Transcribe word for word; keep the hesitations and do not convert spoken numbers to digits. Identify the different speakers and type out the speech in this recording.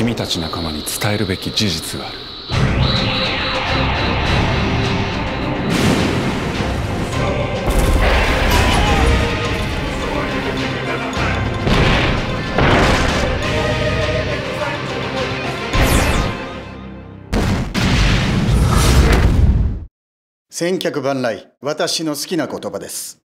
Speaker 1: 君たち仲間に伝えるべき事実がある。
Speaker 2: 千客万来、私の好きな言葉です。